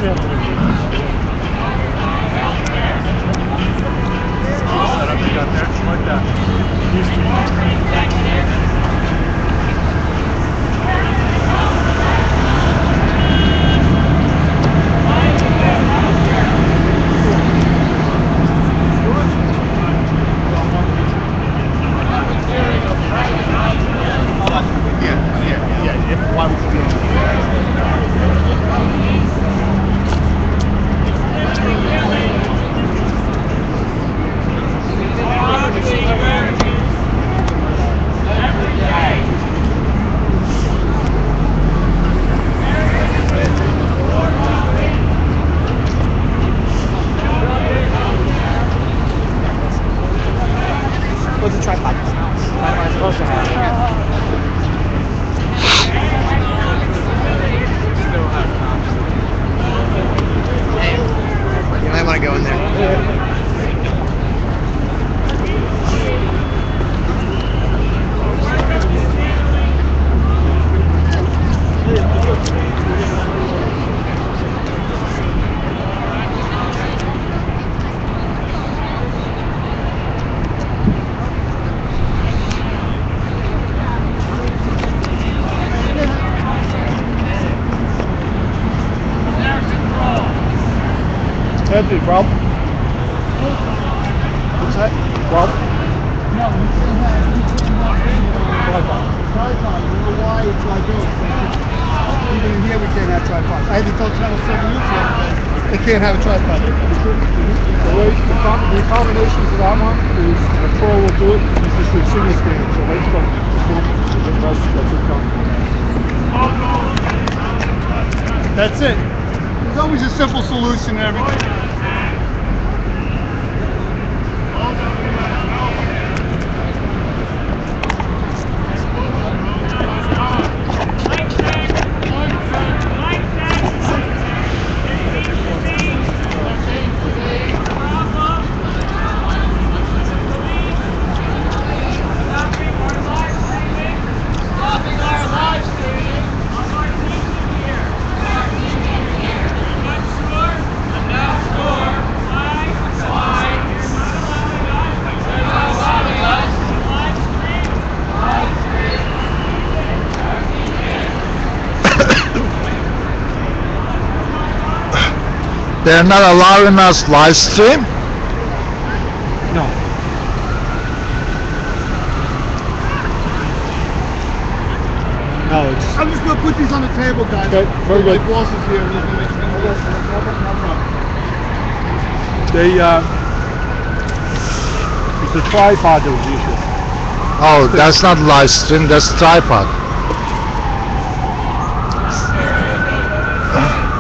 What's a tripod? Tripod is supposed to have. Hey, you might want to go in there. Empty, Rob. What's that? Rob? No, we still have tripod. Tripod, you know why it's like this? Even in here we can't have tripods. I had to tell Channel 7 News they can't have a tripod. The combination to that one is a pro will do it, it's just a single screen, so they come. That's it. There's always a simple solution to everything. They're not allowing us live stream? No. No, it's... I'm just going to put these on the table, guys. Okay, very good. My boss is here. No problem. They, it's the tripod that was the issue. Oh, that's not live stream, that's tripod.